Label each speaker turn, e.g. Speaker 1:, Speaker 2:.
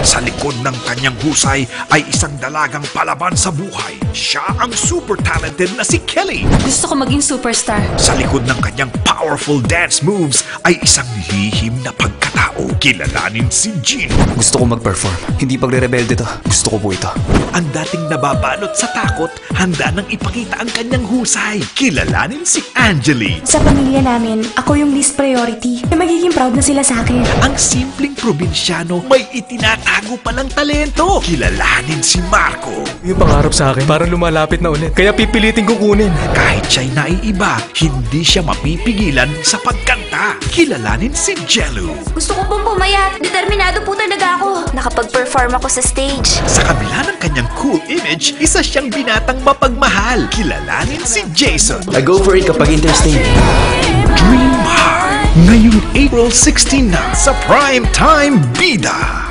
Speaker 1: Sa likod ng kanyang husay ay isang dalagang palaban sa buhay. Siya ang super talented na si Kelly.
Speaker 2: Gusto ko maging superstar.
Speaker 1: Sa likod ng kanyang powerful dance moves ay isang lihim na pagkatao. Kilalanin si Gino.
Speaker 3: Gusto ko mag-perform. Hindi pagre-rebelde to. Gusto ko po ito.
Speaker 1: Ang dating nababalot sa takot, handa nang ipakita ang kanyang husay. Kilalanin si Angelie.
Speaker 4: Sa pamilya namin, ako yung least priority. Magiging proud na sila sa akin.
Speaker 1: Ang simpleng probinsyano may itinatago palang talento. Kilalanin si Marco.
Speaker 3: Yung pangarap sa akin, parang lumalapit na ulit. Kaya pipilitin kong kunin.
Speaker 1: Kahit siya'y naiiba, hindi siya mapipigilan sa pagkanta. Kilalanin si Gelou.
Speaker 5: Gusto ko pong pumayat. Determinado po talaga ako. Nakapag-perform ako sa stage.
Speaker 1: Sa kabila ng kanyang cool image, isa siyang binatang mapagmahal. Kilalanin si Jason.
Speaker 3: I go for it kapag interesting.
Speaker 1: Dream Hard. Ngayong April 16 na sa Prime Time Bida.